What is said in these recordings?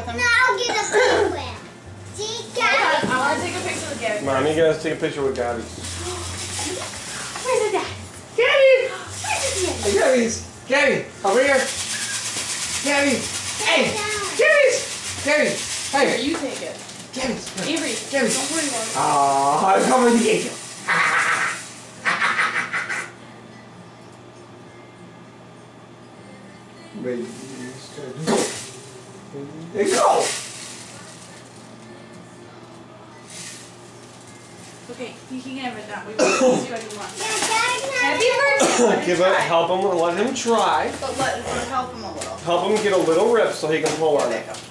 with him. No, I'll get a picture. See, Gabby? I want to take a picture with Gabby. Mom, you guys take a picture with Gabby. Where's the dad? Gabby! Where's the Hey, Gabby's! Gabby, over here! Gabby! Hey! Gabby's! Gabby! Here, Hey! you take it. Gabby's! Avery, Gabby! don't worry about it. Oh, I'm coming to get you! Baby, there you go! Okay, you can have it now. We can see what you want. Yeah, Happy birthday! Let Give him it, try. help him, let him try. But let help him a little. Help him get a little rip so he can pull on it. Back up.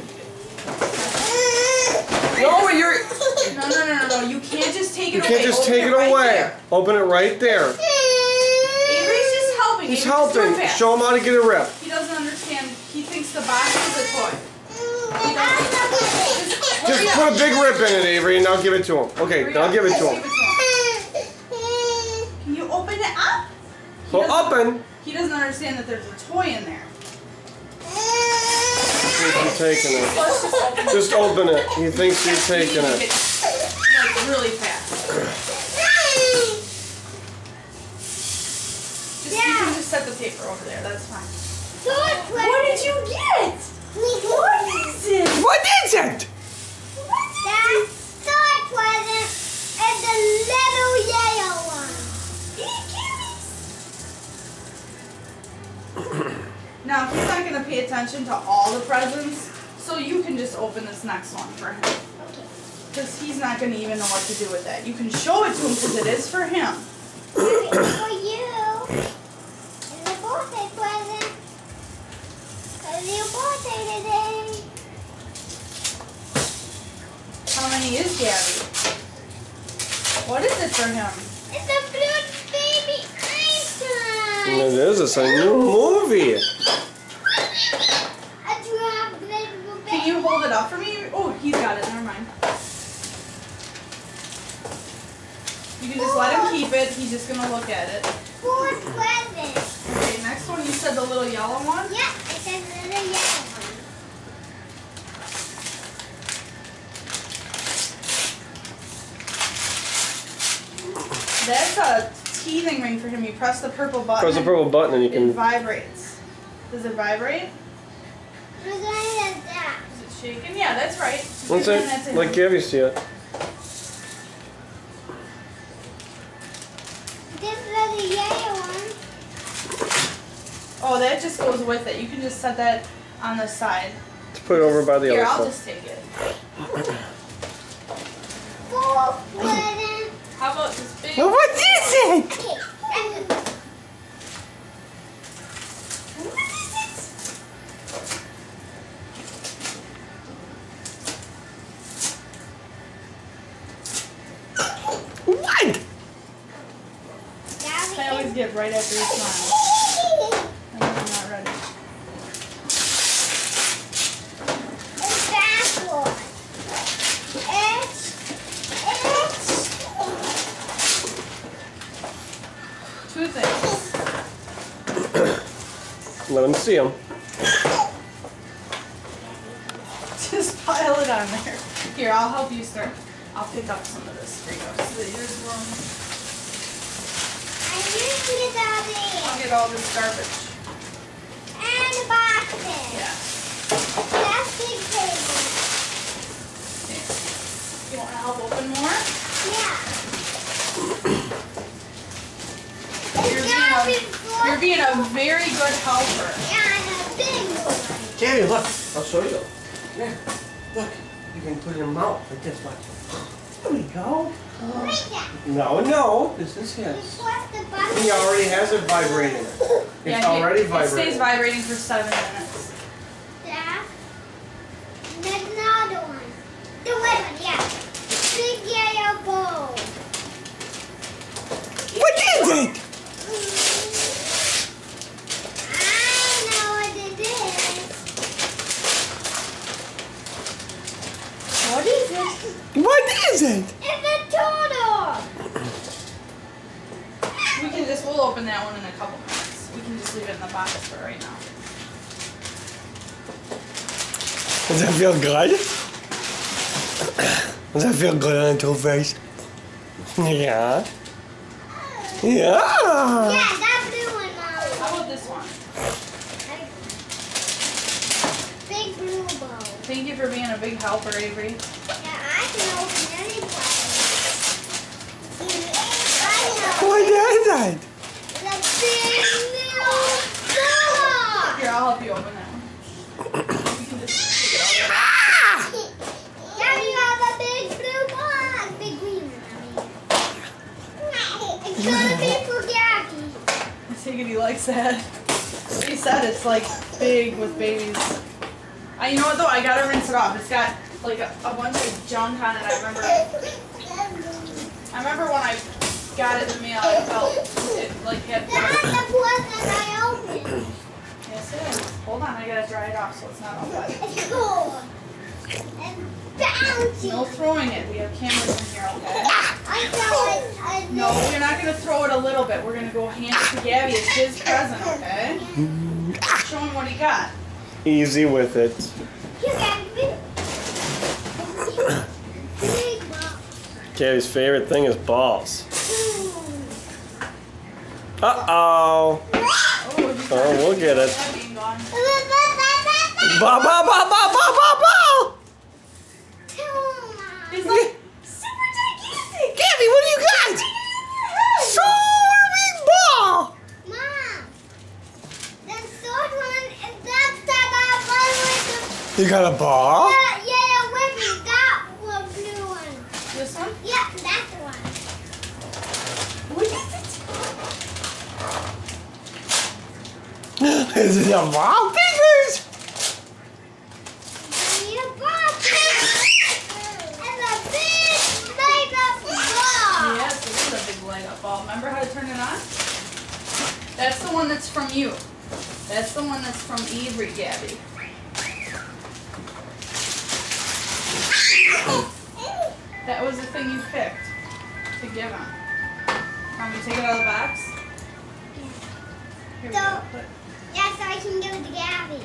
No, you're... No. You can't just take it You away. can't just Open take it right away. there. Open it right there. Avery's just helping. He's Avery's just doing helping. fast. Show him how to get a rip. He doesn't understand. He thinks the box is a toy. He doesn't. Just put a big rip in it, Avery, and now give it to him. Okay, now give it to him. Can you open it up? So open. He doesn't understand that there's a toy in there. He's taking it. Let's just open it. Just open it. He thinks you're You need taking to it. get, like, really fast. You can just set the paper over there. That's fine. What did you get? What is it? What is it? That's toy present and the little yellow one. Now, he's not going to pay attention to all the presents, so you can just open this next one for him. Because he's not going to even know what to do with that. You can show it to him because it is for him. It's for you. It's a birthday present. It's your birthday today. How many is Gabby? What is it for him? It's a blue baby Einstein. It is. It's a new movie. A drop little baby. Can you hold it up for me? Oh, he's got it. Never mind. You can just let him keep it. He's just going to look at it. Four presents. Okay, next one. You said the little yellow one? Yeah, it says little yellow one. That's a teething ring for him. You press the purple button. Press the purple button and you It can... vibrates. Does it vibrate? Look at that. Is it shaking? Yeah, that's right. What's You're doing that to it? him. Like Gabby see it. This little yellow one. Oh, that just goes with it. You can just set that on the side. Let's put it over by the Here, other I'll stuff. just take it. Four presents. How about this big? What is it? Okay. What? I always get right after you smile. And then I'm not ready. It's backward. Two things. Let him see him. Just pile it on there. Here, I'll help you start. I'll pick up some of this for you. So that yours will. I used to get out I'll there. get all this garbage. And the boxes. Yeah. Plastic paper. Here. You want to help open more? Yeah. You're being a very good helper. Yeah, and a big one. Gabby, look. I'll show you. There. Look. You can put it in your mouth like this. Watch. There we go. Like that. No. This is his. Just press the button. He already has it vibrating. It's Yeah, already it vibrating. stays vibrating for 7 minutes. That. There's another one. The red one, yeah. Big yellow bowl. What is it? I know what it is. What is it? What is it? It's a turtle. We'll open that one in a couple minutes. We can just leave it in the box for right now. Does that feel good? Does that feel good on a Two-Face? Yeah. Yeah. Yeah, that blue one, Mom. How about this one? Big blue bow. Thank you for being a big helper, Avery. Yeah, I can open any What is that? The big blue bow. Here, I'll help you open that one. You can just take it out. Yeah, you have a big blue box. Big green one, I mean. It's gonna be for Gabby. I take it he likes that. He said it's like big with babies. You know what though? I gotta rinse it off. It's got like a bunch of junk on it. I remember when I got it in the mail, I felt it like had. That's the one that I opened. Yes, it is. Hold on, I gotta dry it off so it's not all wet. It's cool. And bouncy. No throwing it. We have cameras in here, okay? I throw it. No, we're not gonna throw it a little bit. We're gonna go hand it to Gabby. It's his present, okay? Show him what he got. Easy with it. You got big box. Gabby's favorite thing is balls. Uh-oh. Oh, we'll get it. Ball, ball, ball, ball, ball, ball, ball! He's like, super gigantic. Gabby, what do you got? Super big ball! Mom, the third one is that one with You got a ball? the yellow with that one blue one. This one? Yeah, that's the one. What is it? Is it a ball? Fingers! I need a box. And a big light up ball. Yes, this is a big light up ball. Remember how to turn it on? That's the one that's from you. That's the one that's from Avery, Gabby. That was the thing you picked to give him. Want me to take it out of the box? Here we go. Put- Yeah, so I can give it to Gabby.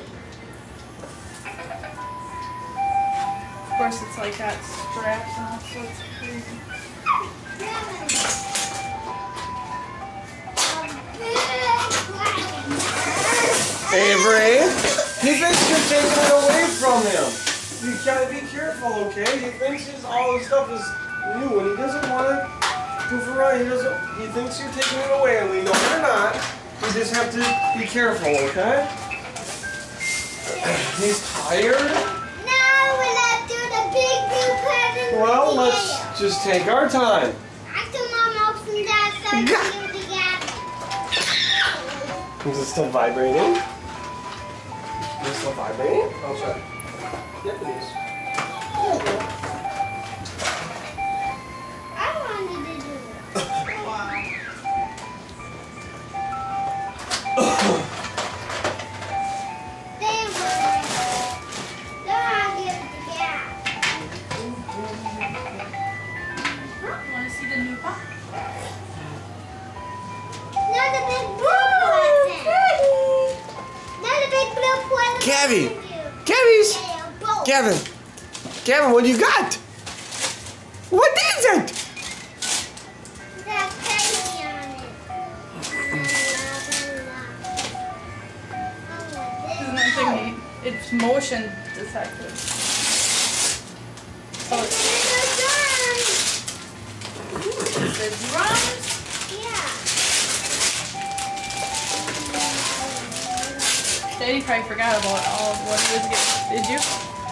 Of course, it's like got straps and all sorts of crazy. Avery, he thinks you're taking it away from him. You gotta be careful, okay? He thinks all his stuff is new, and he doesn't want to do for right. He thinks you're taking it away, and we know you're not. You just have to be careful, okay? He's tired. Now we'll do the big blue present. Well, let's just take our time. After Mom opens that, so I can give it to Gabby. Is it still vibrating? Is it still vibrating? I'll check. Yep, it is. I wanted to do it. Wow. They were. Then I'll give it to Gabby. Want to see the new pop? No, the big blue present. No, the big blue present. Gabby. Gabby's. Gavin, what do you got? What is it? That's tiny on it. Isn't that thing neat? It's motion detected. So it's the drums. Daddy probably forgot about all of what he was getting. Did you?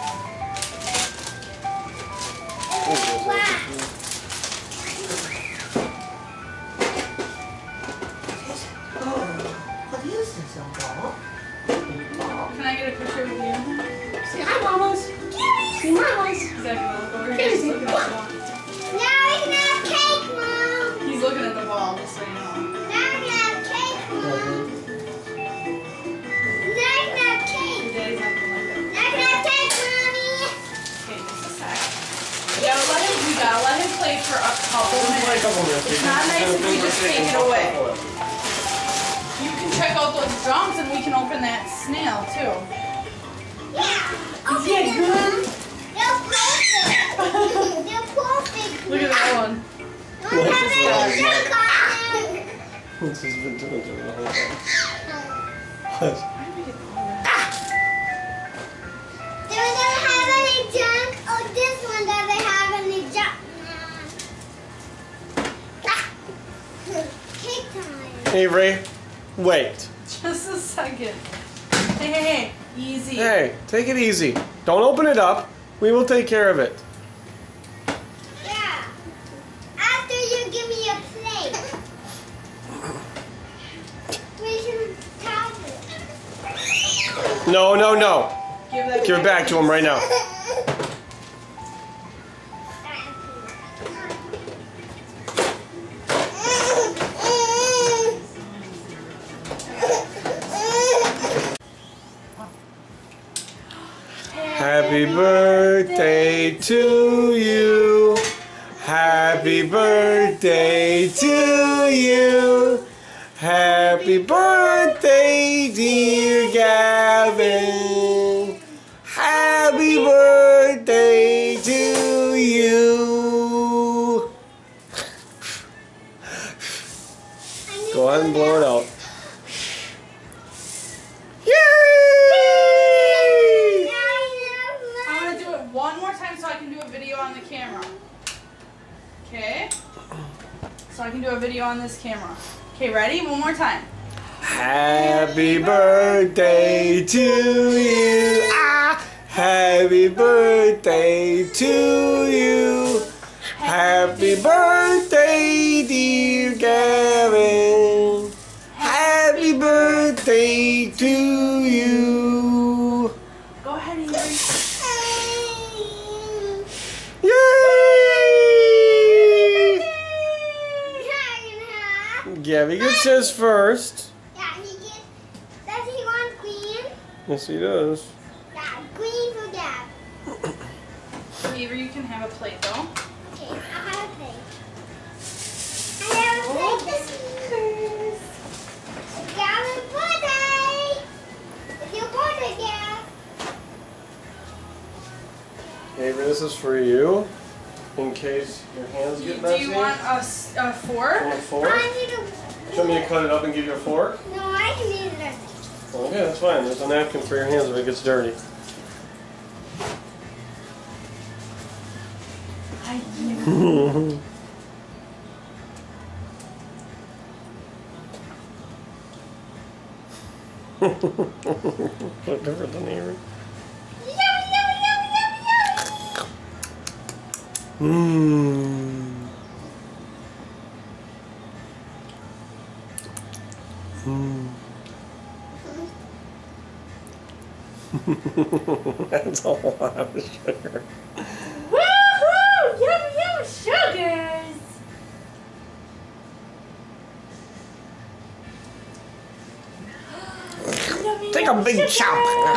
What is this, Uncle? Can I get a picture with you? Say hi, mamas. Say mamas. He's like, look over here. He's looking at the wall. Now we can have cake, Mom. He's looking at the wall, just so you know. Now we can have cake, Mom. Now we can have cake. Your daddy's not gonna like it. Now we can have cake, Mommy. Okay, just a sec. You gotta let him play for a couple minutes. It's not nice if we just take it away. You can check out those drums and we can open that snail too. Yeah. Is he a good? They're perfect. They're perfect. Look at that one. Don't have any junk on them. What's he's been doing to the whole time? They don't have any junk. Oh, this one doesn't have any junk. Cake time. Avery, wait. Just a second. Hey, easy. Hey, take it easy. Don't open it up. We will take care of it. Yeah. After you give me a plate. We should tap it. No, no, no. Give it back to him right now. Happy birthday to you. Happy birthday to you. Happy birthday, dear Gavin. Happy birthday to you. Go ahead and blow it out. One more time so I can do a video on the camera. Okay? So I can do a video on this camera. Okay, ready? One more time. Happy birthday to you. Ah! Happy birthday to you. Happy birthday, dear Gavin. Happy birthday to you. Go ahead, Avery. Gabby gets his first. Yeah, he gets. Does he want green? Yes, he does. Yeah, green for Gab. Avery, you can have a plate though. Okay, I have a plate. I have a plate this year. It's Gab's birthday. It's your birthday, Gab. Avery, this is for you. In case your hands get messy. Do you want a fork? You want a fork? I need a. Do you want me to cut it up and give you a fork? No, I can eat it. Okay, that's fine. There's a napkin for your hands if it gets dirty. I Look different than Avery. Yummy, yummy, yummy, yummy, yummy. Mmm. Mmm. That's a lot of sugar. Woohoo! Yummy, yummy sugars! Take a big chop.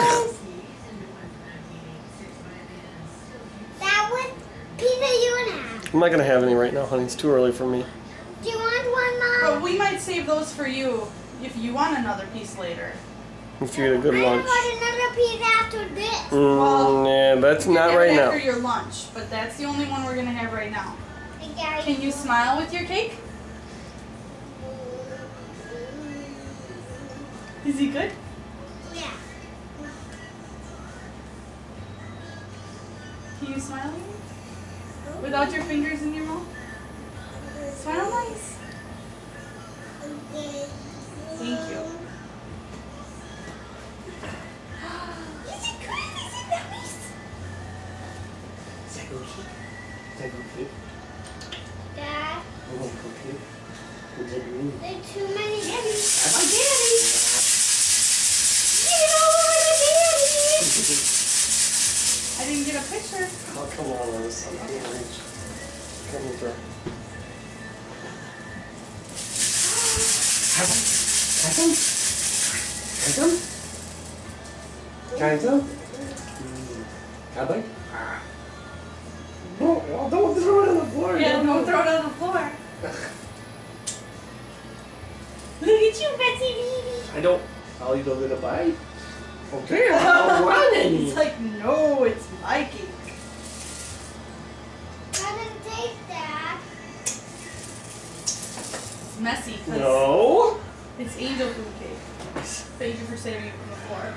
That was pizza you and have. I'm not gonna have any right now, honey. It's too early for me. Do you want one, Mom? But we might save those for you if you want another piece later. If you get a good I lunch. want another pizza after this. Yeah, that's not Have right it now. after your lunch, but that's the only one we're gonna have right now. Guys. Can you smile with your cake? Is he good? Yeah. Can you smile without your fingers in your mouth? Smile nice. Thank you. Is it good? Is it nice? Dad, there are too many daddies. Oh, Daddy! I didn't get a picture. Oh, come on, Liz. I can't reach. Come over. Have him? Have him? Kind of? Have I? No, don't throw it on the floor. Yeah, don't throw it on the floor. Look at you, Betsy baby. I don't. I'll eat a little bite. Okay, I'm running. He's like, no, it's my cake. Gotta take that. It's messy because No. it's angel food cake. Thank you for saving it from the floor.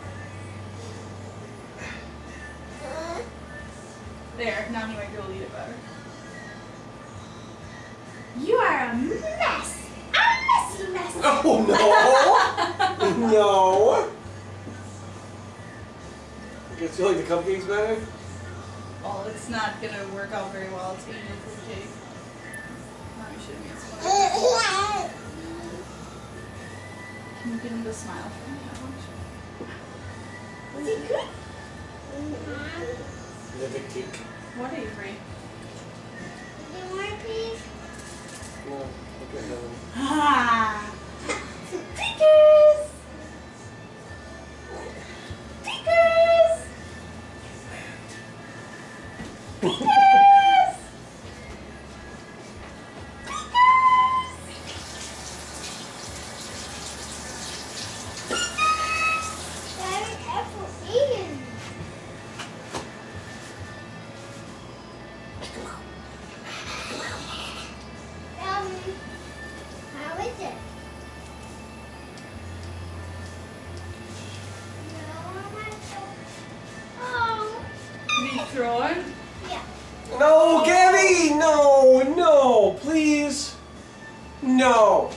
There, now he might be able to eat it better. You are a mess. A messy mess. Oh no. No. Guess you like the cupcakes better? Well, it's not gonna work out very well. It's angel food cake. Mommy should have made some other cake. Can you get him to smile for me? Is it good? Live a cake. What, Avery? Do you want a piece? No, okay, no. Ah! Stickers! Stickers! Stickers! That is apple eaten. How is it? No, I'm not sure. Oh, Did he throw it? yeah. No, Gabby! No, no, please. No.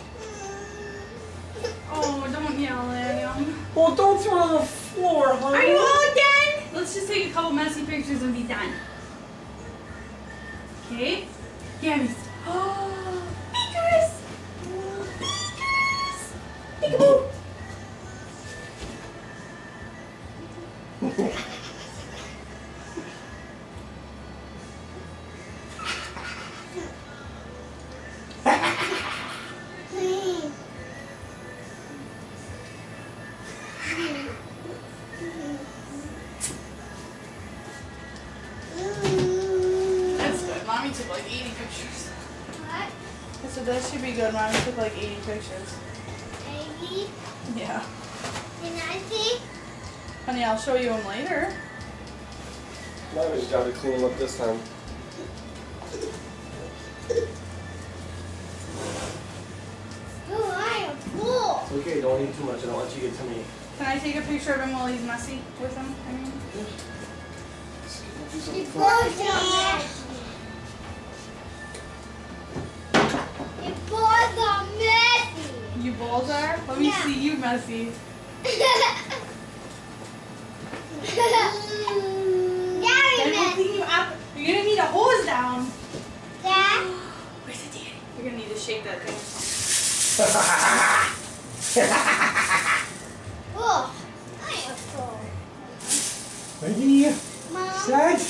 Oh, don't yell at him. Well, don't throw it on the floor, honey. Are you all done? Let's just take a couple messy pictures and be done. Okay? Gabby's. Oh, Stickers! Stickers! Peekaboo! That's good. Mommy took like 80 pictures. What? I said that should be good. Mommy took like 80 pictures. Baby? Yeah. Can I see? Honey, I'll show you them later. Mommy's job to clean them up this time. Oh, I am full. It's okay, don't eat too much. I don't want you to get to me. Can I take a picture of him while he's messy with him? I mean, Do something It's fun. both are It's both are messy. you balls are? Let me Yeah. see you messy. Very Then we'll messy. clean you up. You're gonna need a hose down. Dad? Where's the daddy? You're gonna need to shake that thing. Oh, I am full. Ready? Mom? Set?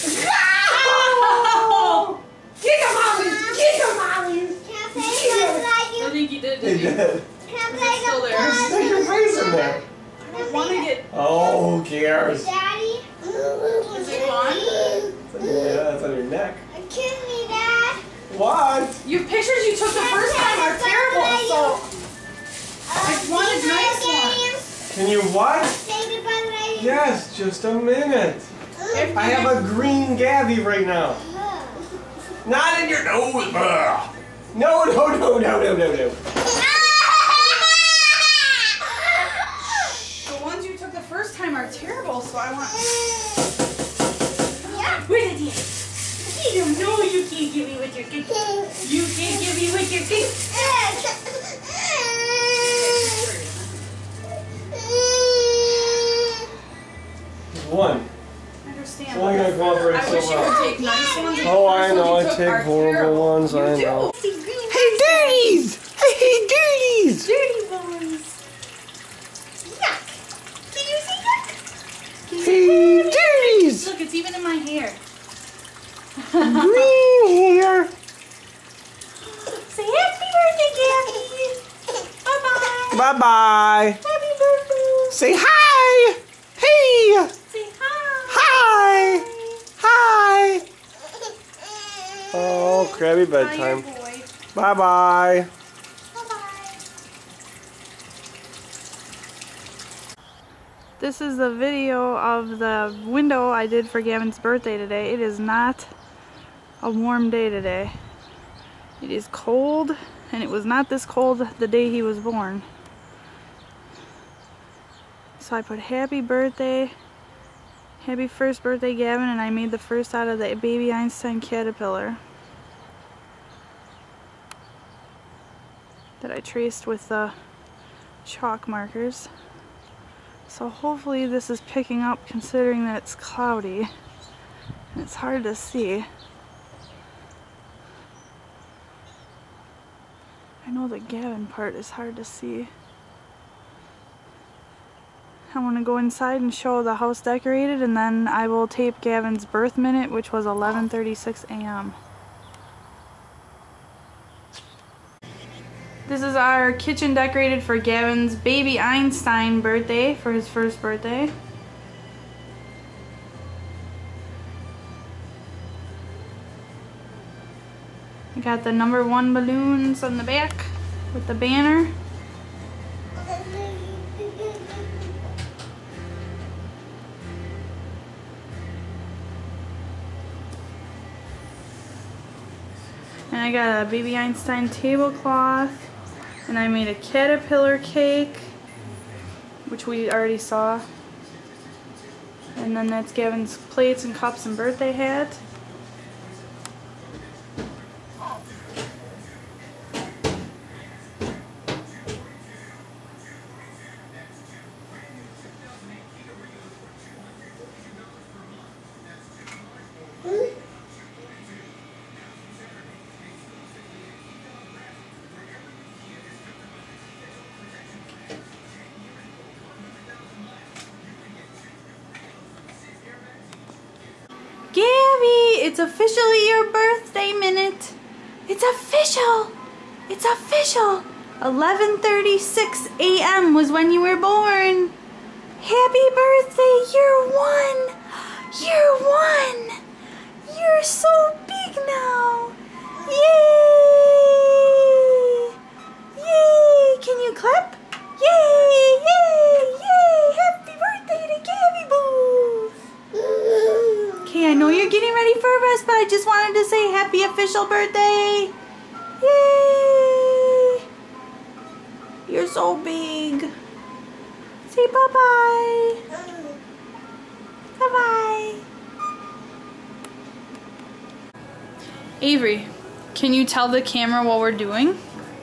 Oh! Kick him, mommy! Kick him, mommy! Can I play Buzz I Lightyear? think he did, They didn't he? did. Can I Is play it still the there? Buzz? Stick your face in there. I don't want to get. Oh, who cares? Daddy? Is it gone? Yeah, that's on your neck. Kiss me, Dad. What? Your pictures you took the first time are terrible, so I wanted nice ones. Can you what? Say the Buzz Lightyear. Yes, just a minute. I have a green Gabby right now. Not in your nose. Ugh. No, no, no, no, no, no, no. The ones you took the first time are terrible, so I want. Yeah. Where did he? You know you can't give me with your cake. You can't give me with your cake. One. I understand. It's only gonna cooperate I so wish you well. would take nice ones. and Oh, the I first know. ones I you took take are horrible terrible. ones. You I do. know. Hey, dirties! Hey, dirties! Dirty ones. Yuck. Did you see yuck? Hey, dirties! Look, it's even in my hair. Green hair. Say happy birthday, Gabby. Bye-bye. Bye-bye. Happy birthday. Say hi. Hey. Say hi. Hi. Hi. Oh, crabby bedtime. Hiya, boy. Bye-bye. Bye-bye. This is the video of the window I did for Gavin's birthday today. It is not a warm day today. It is cold, and it was not this cold the day he was born. So I put happy birthday, happy first birthday Gavin, and I made the first out of the Baby Einstein caterpillar that I traced with the chalk markers. So hopefully this is picking up, considering that it's cloudy and it's hard to see. I know the Gavin part is hard to see. I want to go inside and show the house decorated, and then I will tape Gavin's birth minute, which was 11:36 a.m. This is our kitchen decorated for Gavin's Baby Einstein birthday, for his first birthday. We got the #1 balloons on the back with the banner. And I got a Baby Einstein tablecloth. And I made a caterpillar cake, which we already saw. And then that's Gavin's plates and cups and birthday hat. Gabby, it's officially your birthday minute. It's official. It's official. 11:36 a.m. was when you were born. Happy birthday, year 1. Year 1. You're so big now. Yay! Yay! Can you clap? Yay! Yay! Yay! Happy birthday to Gabby Boo! Okay, I know you're getting ready for rest, but I just wanted to say happy official birthday. Yay! You're so big. Say bye-bye. Bye-bye. Avery, can you tell the camera what we're doing?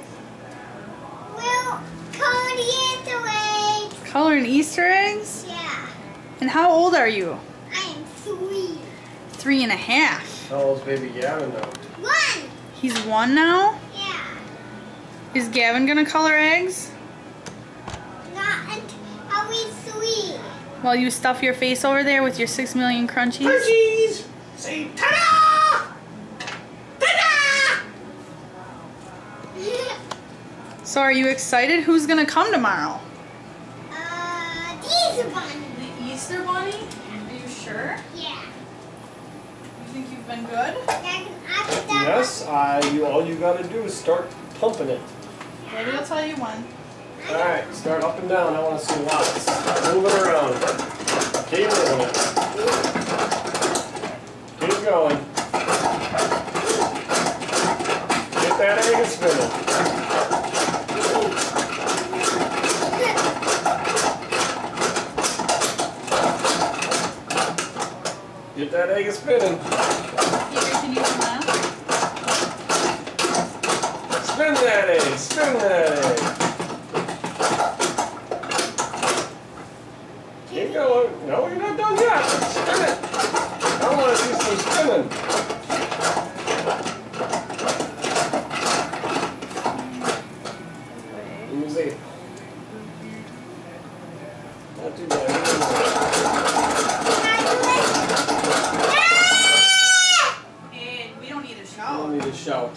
We'll color the Easter eggs. Coloring Easter eggs? Yeah. And how old are you? I am 3. 3.5. How old's baby Gavin now? 1. He's 1 now? Yeah. Is Gavin gonna color eggs? Not until he's 3. While you stuff your face over there with your 6 million crunchies? Crunchies! Say ta-da! Ta-da! So are you excited? Who's gonna come tomorrow? The Easter Bunny. The Easter Bunny? Are you sure? Yeah. You think you've been good? Yes, all you gotta do is start pumping it. Maybe I'll tell you when. Alright, start up and down. I want to see lots. Move it around. Keep moving it. Keep going. Get that egg spinning. Get that egg spinning. Here, can you come out? Spin that egg. Spin that egg. Keep going. No, you're not done yet. Spin it. I want to see some spinning. Let me see. Not too bad. Hey, we don't need a I shout. don't need to shout.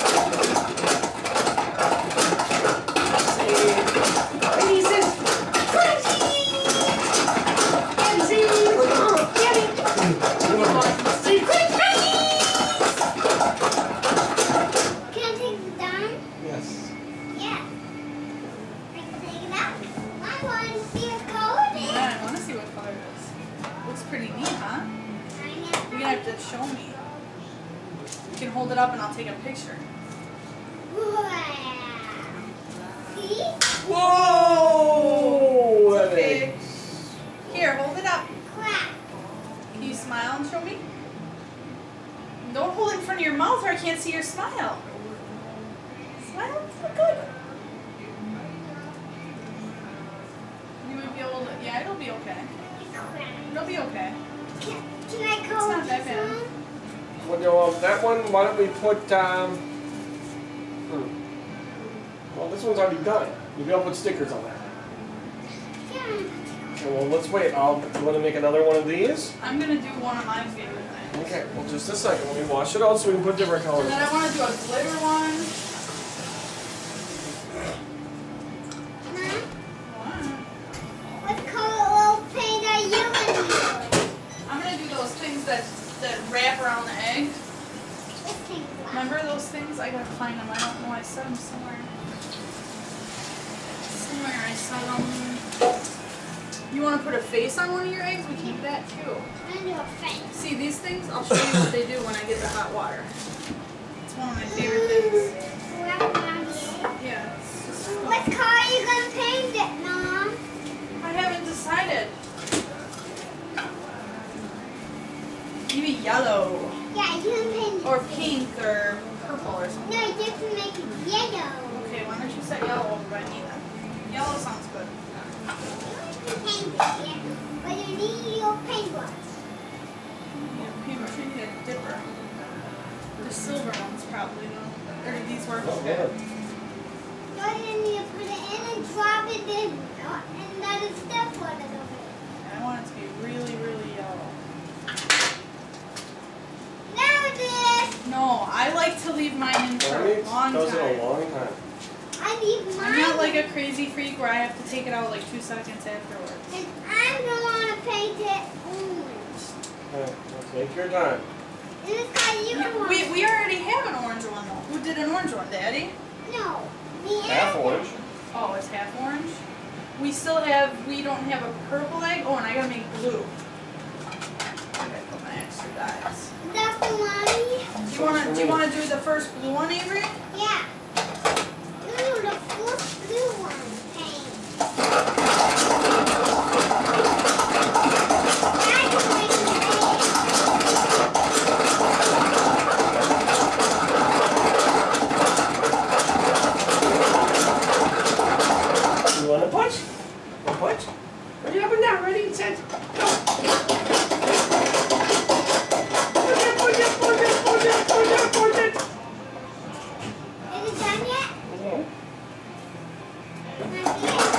Reese's Crunchies! And see, Gabby! Say Crunchies! Can I take it down? Yes. Yeah. I can take it out. I want to see it golden. Yeah, I want to pretty neat, huh? You're gonna have to show me. You can hold it up and I'll take a picture. See? Whoa! It's That okay. egg. Here, hold it up. Crap. Can you smile and show me? Don't hold it in front of your mouth or I can't see your smile. Smile, look good. You might be able to, yeah, it'll be okay. Crap. It'll be okay. Can I It's go not with that this bad. one? Well, no, that one, why don't we put, well, this one's already done. Maybe I'll put stickers on that. Yeah. Okay, well, let's wait. You want to make another one of these? I'm gonna do one of my favorite things. Okay, well, just a second. Let me wash it out so we can put different colors. And then I want to do a glitter one. Huh? What? What color of paint are you going to use? I'm gonna do those things that wrap around the egg. This thing. Remember those things? I gotta find them. I don't know. I saw them somewhere. Somewhere I saw them. You want to put a face on one of your eggs? We can do that too. I'm going to do a face. See these things? I'll show you what they do when I get the hot water. It's one of my favorite things. Wrap around here. Yeah. It's just fun. What color are you going to paint it, Mom? I haven't decided. Maybe yellow Yeah, you can paint it. or pink or purple or something. No, you have to make it yellow. Okay, why don't you set yellow over by me then? Yellow sounds good. You can paint it, yeah. But you need your paintbrush. Yeah, paintbrush. I need a dipper. The silver ones probably though. Or do these work? Oh, Okay. yeah. So you need to put it in and drop it in. And that is step one of it. I want it to be really, really yellow. Now it is. No, I like to leave mine in for a Right? long Does it a time. long time. I need mine. I'm not like a crazy freak where I have to take it out like 2 seconds afterwards. And I'm going to want to paint it orange. Okay, well, take your time. This is how you want We already have an orange one though. Who did an orange one, Daddy? No. The Half other. orange. Oh, it's half orange. We don't have a purple egg. Oh, and I gotta make blue. I gotta put my extra dyes. That's the one. Do you wanna do the first blue one, Avery? Yeah. Ooh, the first blue one. Paint. That's making it. You want to punch? Want to punch? Ready up and down. Ready, set, go. Punch it, punch it, punch it, punch it, punch it, punch it. Is it done yet? No. Not yet.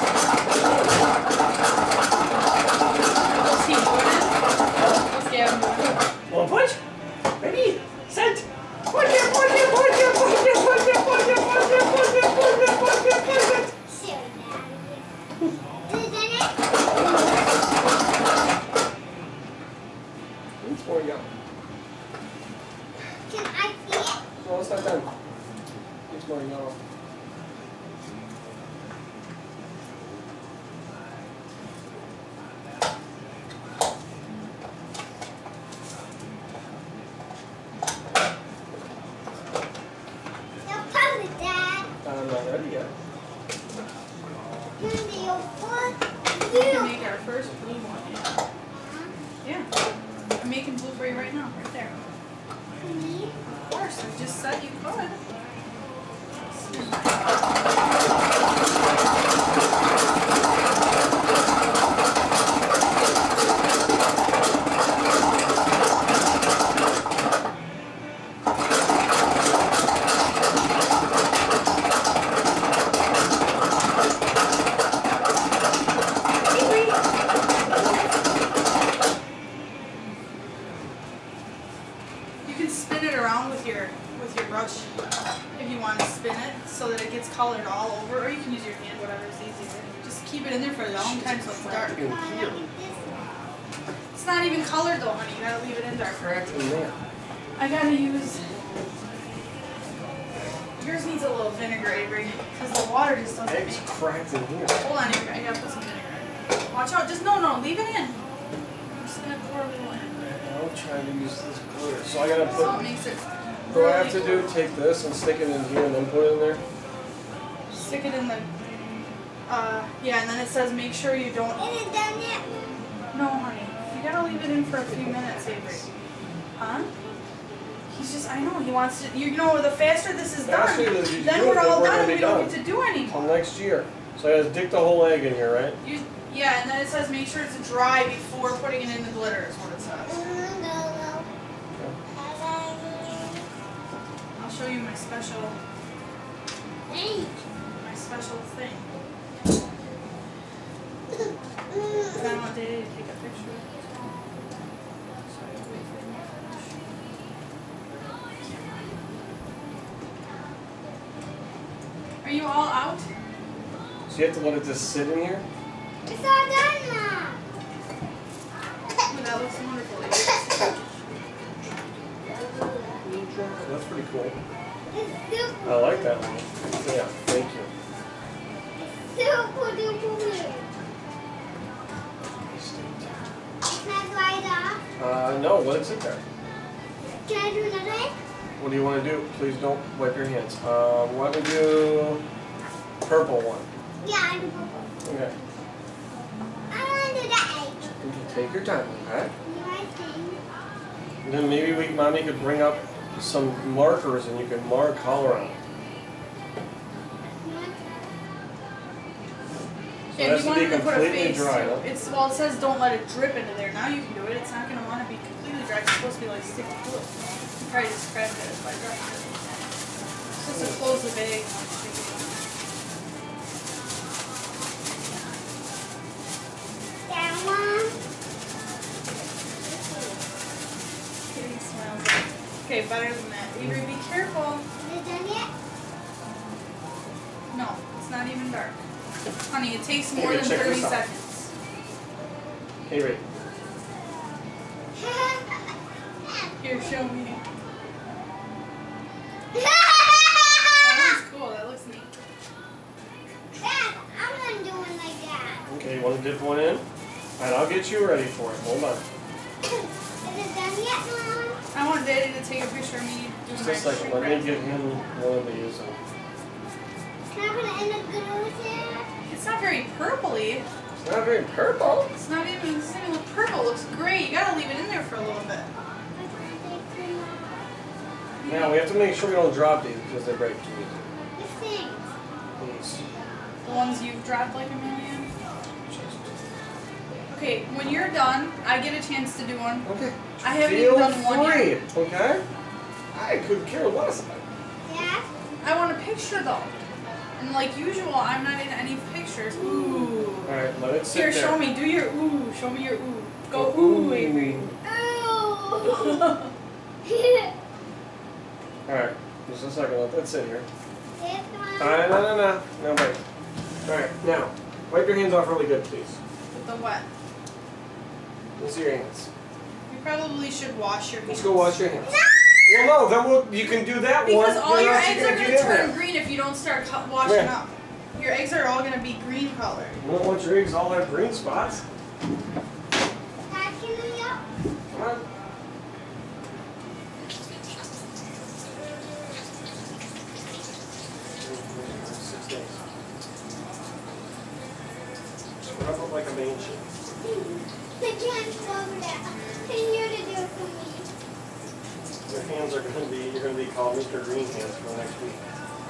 What's he doing it? What's Gavin doing? Want to punch? Ready, set. Punch it, punch it, punch it, punch it, punch it, punch it, punch it, punch it, punch it, punch it, punch it. Silly man. Is it done yet? It's more yellow. Can I see it? No, it's not done. It's more yellow. Now pop it, Dad. I'm not ready yet. You're the first We blue. can make our first blue one. Yeah. I'm making blue for you right now, right there. Me? Of course, I just said you could. You can spin it around with your brush if you want to spin it so that it gets colored all over, or you can use your hand, whatever's easier. Just keep it in there for a long time so it's dark. In Oh, here. no, this one. It's not even colored though, honey. You gotta leave it in dark. Cracked in there. I gotta use. Yours needs a little vinegar, Avery, because the water just doesn't Eggs make. cracked in here. Hold on, Avery. I gotta put some vinegar in. Watch out. Just no, leave it in. Just gonna pour a little in. I'm trying to use this glitter. So I gotta So it put. makes it What do I have to really do? Take this and stick it in here and then put it in there? stick it in the, yeah, and then it says make sure you don't, Is it done yet? no honey, you gotta leave it in for a few minutes, Avery. Huh? He's just, I know, he wants to, you know, the faster this is done, Faster that you then do it, we're all then we're done gonna and be we don't done. get to do anymore. Till next year. So I gotta dig the whole egg in here, right? Yeah, and then it says make sure it's dry before putting it in the glitter is what it says. I'll show you my special thing. And I want Daddy to take a picture. So I have to wait for him to finish. Are you all out? So you have to let it just sit in here? It's all done now. Oh, that looks wonderful. That's pretty cool. It's super, I like that one. Yeah, thank you. super duper weird. It's not dried off. No, let it sit there. Can I do another egg? What do you want to do? Please don't wipe your hands. Why don't we do purple one? Yeah, I do purple. Okay. I want to do the egg. You can take your time, okay? You might think. And then maybe Mommy could bring up some markers and you can mark color on it. So Yeah, that's you to be wanted to put a completely face. dry, huh? It's well, it says don't let it drip into there. Now you can do it. It's not gonna want to be completely dry. It's supposed to be like sticky glue. You probably just scratch it by drying it. It's supposed to close the bag. That one. Kitty smells. Okay, better than that. Avery, be careful. Is it done yet? No, it's not even dark. Honey, it takes more Okay, than check 30 this out. seconds. Hey, Ray. Here, show me. That looks cool. That looks neat. Dad, I'm gonna do it like that. Okay, you want to dip one in? Alright, I'll get you ready for it. Hold on. Is it done yet, Mom? I want Daddy to take a picture of me doing Just my a second. street Let me cred. get him one of these. Can I put it in the glue here? It's not very purpley. It's not very purple. It's not even, it doesn't even look purple. It looks great. You gotta leave it in there for a little bit. Now, we have to make sure we don't drop these because they break too This thing. easy. The ones you've dropped like a million. Okay, when you're done, I get a chance to do one. Okay. I haven't Feel even done one yet. free, okay? I could care less. Yeah? I want a picture though. And like usual, I'm not in any pictures. Ooh. Alright, let it sit Here, there. show me. Do your ooh. Show me your ooh. Go ooh, Avery. Ooh. Alright, just a second. Let that sit here. This one. No, wait. Alright, now, wipe your hands off really good, please. With the wet. Let's see your hands. You probably should wash your hands. Let's go wash your hands. Well, no, then you can do that one. Because all your What else eggs you are gonna going get to in turn there? green if you don't start washing Where? up. Your eggs are all going to be green colored. You don't want your eggs all have green spots. Dad, can we up? Come on. Rub up like a banshee. The can's over there. Can you to do it for me? Your hands are going to be, you're going to be called Mr. Green Hands for the next week.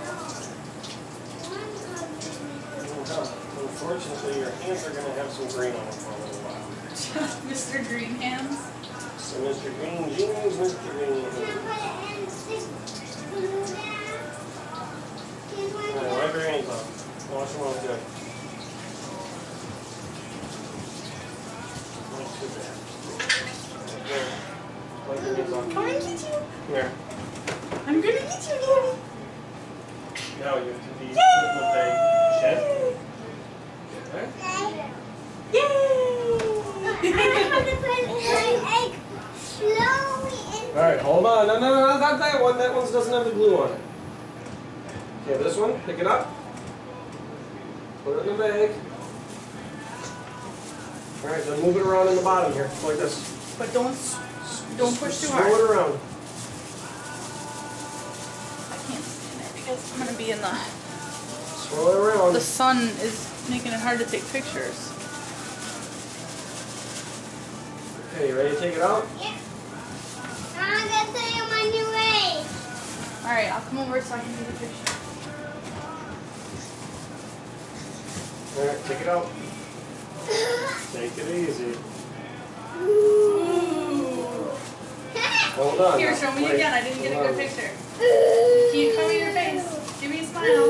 Unfortunately, your hands are going to have some green on them for a little while. Mr. Green Hands. So Mr. Green Jeans, Mr. Green Can I Hands. put it in this glue there? Can I All right, wipe your hands off. Wash them off good. Not too bad. There. Wipe your hands off. Come and get you. Here. I'm going to get you, Daddy. Now you have to be with a shed. Okay. Yay! I have to put my egg slowly in. All right, hold on. No, not that one. That one doesn't have the glue on it. Okay, this one, pick it up. Put it in the bag. Alright, then move it around in the bottom here, like this. But don't push too Swirl hard. it around. I can't stand it because I'm gonna be in the. Swirl it around. The sun is making it hard to take pictures. Okay, you ready to take it out? Yeah. I'm gonna tell you my new way. All right, I'll come over so I can do the picture. Alright, take it out. Take it easy. Hold on. Here, now. show me Wait. again. I didn't get a Hold good on. picture. Can you cover your face? Give me a smile.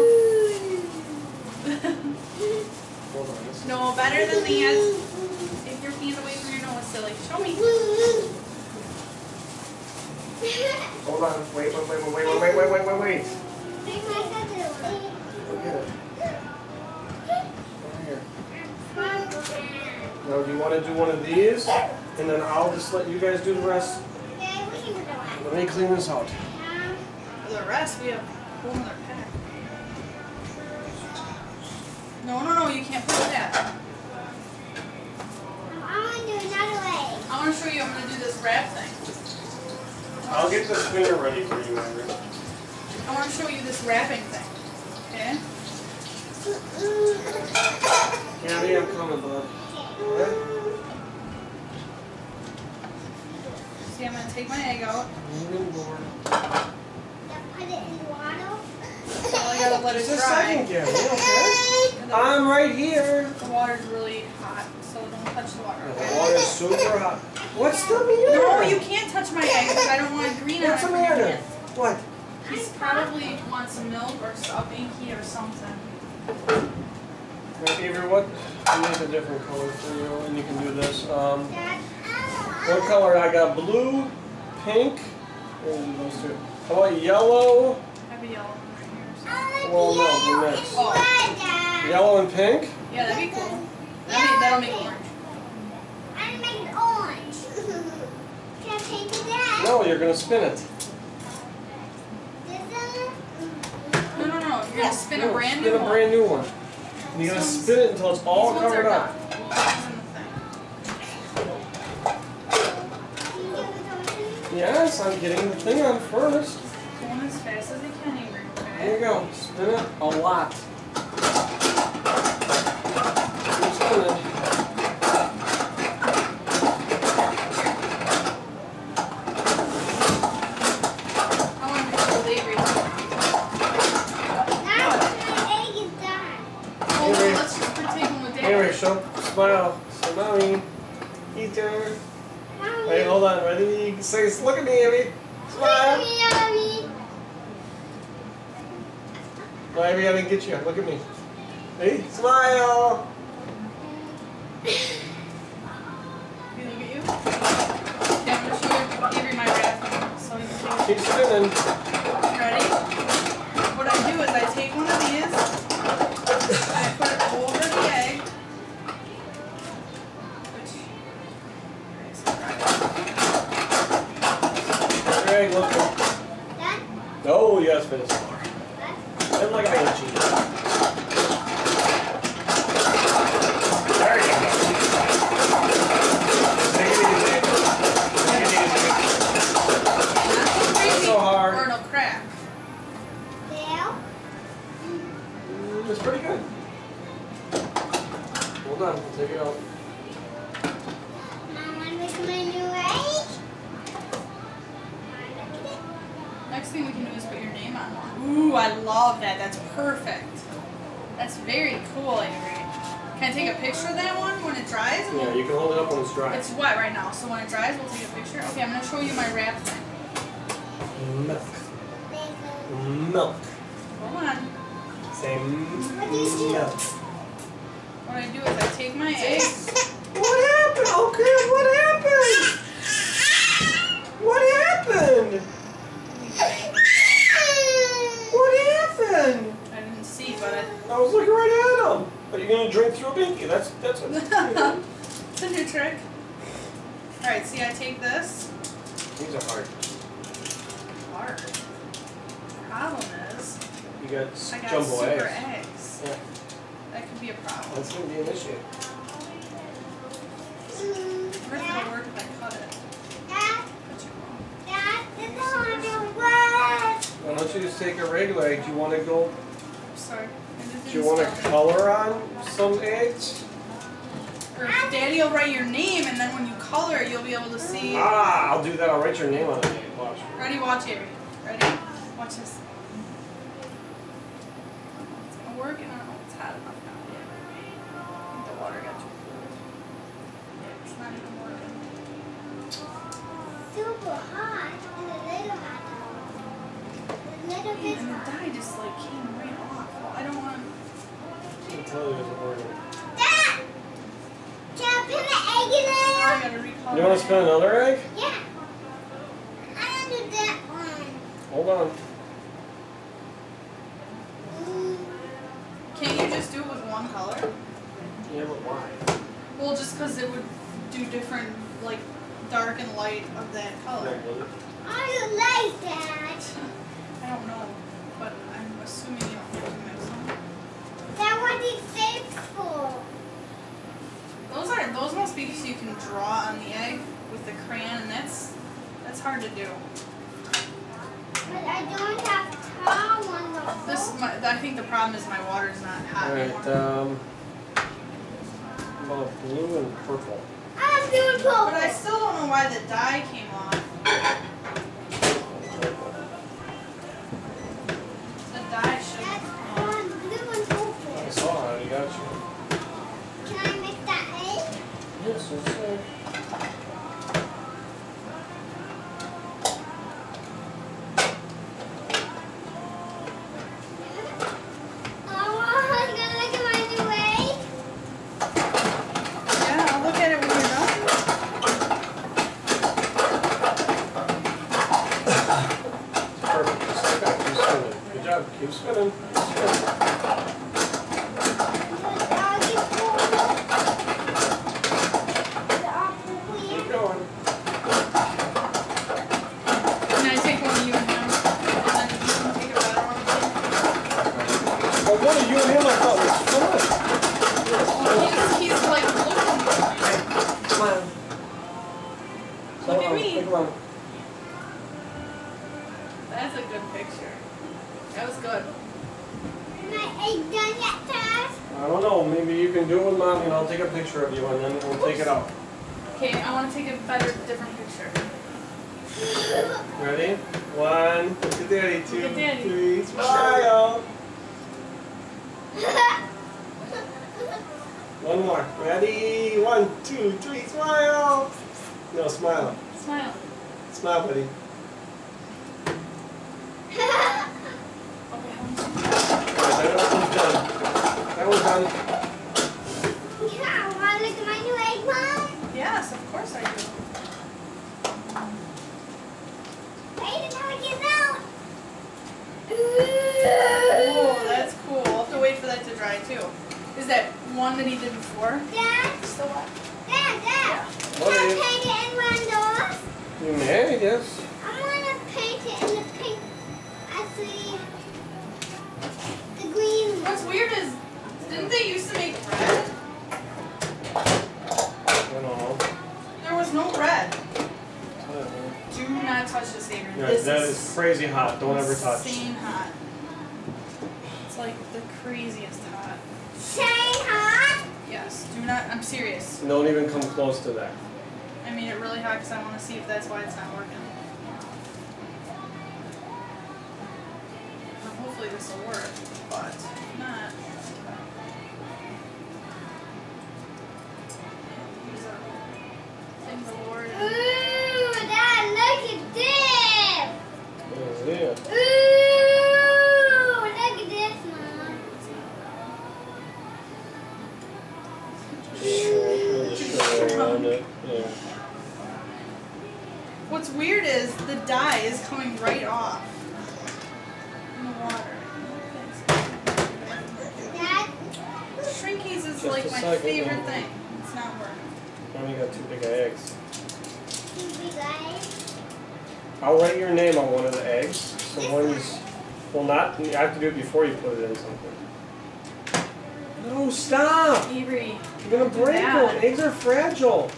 Hold on. This No, better than that. Take your hand away from your nose, silly. Show me. Hold on. Wait. Take my scissors. Look at it. Over here. Now, do you want to do one of these? And then I'll just let you guys do the rest. Yeah, we can do that. Let me clean this out. For the rest, we have a whole other pack. No, you can't put that. I want to do another way. I want to show you. I'm going to do this wrap thing. I'll get the spinner ready for you, Andrew. I want to show you this wrapping thing. Okay? Gabby, I'm coming, bud. Okay? See, I'm going to take my egg out. Moving board. Put it in the water. Well, I got to let it Just a dry. second, Gabby, okay? I'm right here. The water's really hot, so don't touch the water. The Okay? water's super hot. What's the matter? No, you can't touch my egg because I don't want green on it. What's the from your matter? hand. What? He's probably wants some milk or a binky or something. Avery, what? I make a different color for you, and you can do this. Dad, What color? I got blue, pink, and those two. How about yellow? I have a yellow one right here. So. Well, no, the next. Oh, Yellow and pink? yeah, that'd be cool. That'll make orange. I'm making it orange. Can I paint it that? No, you're gonna spin it. This one? No. You're gonna spin a No, brand spin new a one. brand new one. And you're gonna spin it until it's all These ones are covered up. done. Well, this is in the thing. Can you give it over to me? Yes, I'm getting the thing on first. Going as fast as I can, Avery. There you Okay. go. Spin it a lot. Keep spinning. I want to hold Avery. Now my egg is done. Hold on, let's just take one with Anyway, Dad. show, smile. So, mommy, eater. Wait, hold on. Ready? Say, look at me, Amy. Smile. No, Amy, I didn't get you. Look at me. Hey, smile. You look at you. Okay, I'm gonna show Avery my wrap. So you can take Keep spinning. it. Ready? What I do is I take one of these, I put it over the egg. Greg, look. Done? No, you gotta spin it slower. Done? Spin like a banshee. There you go. Take it easy. Take it easy. Crazy, So hard. or it'll crack. Dale? It's pretty good. Hold on, we'll take it out. Mom, wanna make my new egg? Next thing we can do is put your name on one. Ooh, I love that. That's perfect. That's very cool, Avery. Can I take a picture of that one when it dries? Yeah, you can hold it up when it's dry. It's wet right now, so when it dries, we'll take a picture. Okay, I'm going to show you my wrap thing. Milk. Milk. Hold on. Say What do you do? milk. What I do is I take my egg. What happened? Okay, what happened? What happened? What happened? I didn't see, but I was looking right at him. But you're gonna drink through a binky. That's it's a new trick. Alright, see, I take this. These are hard. Hard. Problem is, You got I got jumbo super eggs. eggs. Yeah, That could be a problem. that's gonna be an issue. just take a regular egg. Do you want to go? Sorry. Do you want to color on some eggs? Or Daddy will write your name, and then when you color, you'll be able to see. Ah, I'll do that. I'll write your name on the egg. Watch. Ready? Watch, Avery. Ready? Watch this. It's gonna work, and I don't know if it's hot enough now. I think the water got too cold. Yeah, it's not even working. Super hot and a little hot. A little bit And the hot. dye just like came right off. Well, I don't want. I'll tell you it's working. Dad! Can I put an egg in I there? gotta recolor. You want to spin another egg? Yeah. I want to do that one. Hold on. Can't you just do it with one color? Yeah, but why? Well, just because it would do different, like dark and light of that color. I don't like that. I don't know, but I'm assuming you don't have to mix them. That what it's safe for. Those must be so you can draw on the egg with the crayon, and that's hard to do. But I don't have tall one though. I think the problem is my water's not hot anymore. Alright, about blue and purple. I'm doing purple. But I still don't know why the dye came off. The dye should. That's on blue and purple. I saw it, I got you. Can I mix that egg? Yes, yes, sir. Oh, I'm gonna look at my new egg. Yeah, I'll look at it when you're done. Perfect. Just like that. Keep spinning. Good job. Keep spinning. Keep going. Can I take one of you and him? And then you can take a better one. Well, one of you and him I thought was fun. He's like looking. Come on. Look at me. Come on. That's a good picture. That was good. My egg done yet, Dad? I don't know. Maybe you can do it with Mommy and I'll take a picture of you and then we'll take it out. Okay, I want to take a better, different picture. Ready? One. Look at Daddy. Two. Look at Daddy. Three. Smile. One more. Ready? 1, 2, 3. Smile. No, smile. Smile. Smile, buddy. Okay, That one's done. That one's done. Yeah, wanna look at my new egg, Mom? yes, of course I do. Wait until it gets out. Oh, that's cool. I'll have to wait for that to dry too. Is that one that he did before? Dad, Still wet? Dad. What Can I is- paint it in one door? You may, yes. I wanna paint it in the pink. Actually, the green one. What's weird is, didn't they used to make red? I don't know. There was no red. Do not touch this, Avery. Yeah, This that is crazy hot. Don't ever touch. insane hot. It's like the craziest hot. Shine hot. Yes, do not, I'm serious. Don't even come close to that. I made it really hot because I want to see if that's why it's not working. Well, hopefully this will work, but if not. These are things the Lord. Ooh, Dad, look at this. Yeah. Ooh, look at this, Mom. Around it. Yeah. What's weird is the dye is coming right off in the water. Dad, Shrinkies is Just like a my second. favorite thing. It's not working. Only got 2 big eggs. you be like, I'll write your name on one of the eggs. So when you, well, not, you have to do it before you put it in something. No, stop! Avery, You're gonna break Yeah. them. Eggs are fragile.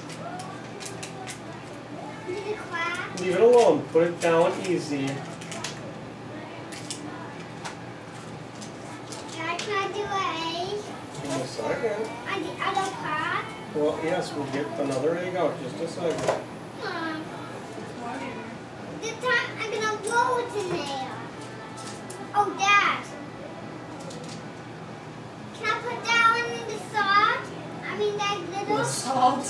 did it crack? Leave it alone. Put it down easy. a second. And the other part. Well, yes, we'll get another egg out. Just a second. This time I'm gonna roll it in there. Oh, Dad. Can I put that one in the salt? I mean that little. The salt.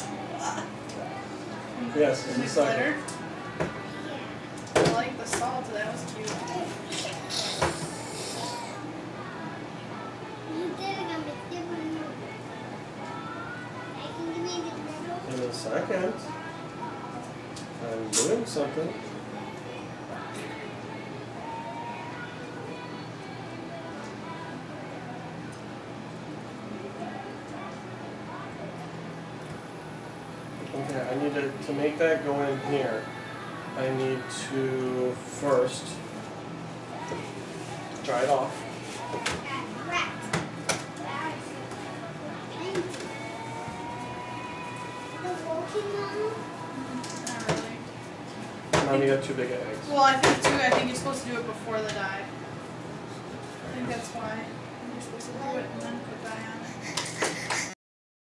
Yes, And just the a second. glitter. Yeah. I like the salt. That was cute. You did it on the different note. Can you give me the middle? In a second. I'm doing something. Okay, I need to make that go in here. I need to first dry it off. Correct. The walking one. Not really. Mom, you got 2 big eggs. Well, I think you're supposed to do it before the dye. I think that's why. You're supposed to do it and then put dye on.